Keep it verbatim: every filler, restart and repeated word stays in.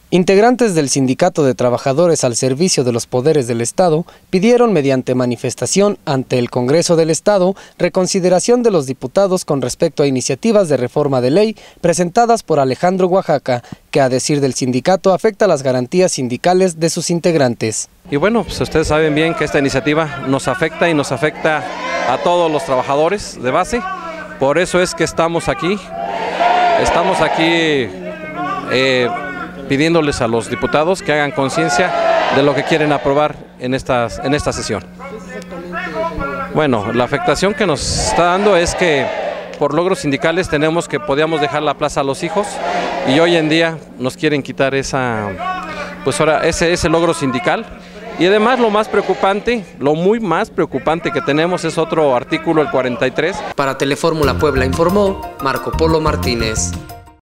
Integrantes del Sindicato de Trabajadores al Servicio de los Poderes del Estado pidieron mediante manifestación ante el Congreso del Estado reconsideración de los diputados con respecto a iniciativas de reforma de ley presentadas por Alejandro Oaxaca, que a decir del sindicato afecta las garantías sindicales de sus integrantes. Y bueno, pues ustedes saben bien que esta iniciativa nos afecta y nos afecta a todos los trabajadores de base, por eso es que estamos aquí, estamos aquí eh, pidiéndoles a los diputados que hagan conciencia de lo que quieren aprobar en, estas, en esta sesión. Bueno, la afectación que nos está dando es que por logros sindicales tenemos que podíamos dejar la plaza a los hijos y hoy en día nos quieren quitar esa, pues ahora ese, ese logro sindical. Y además lo más preocupante, lo muy más preocupante que tenemos es otro artículo, el cuarenta y tres. Para Telefórmula Puebla informó Marco Polo Martínez.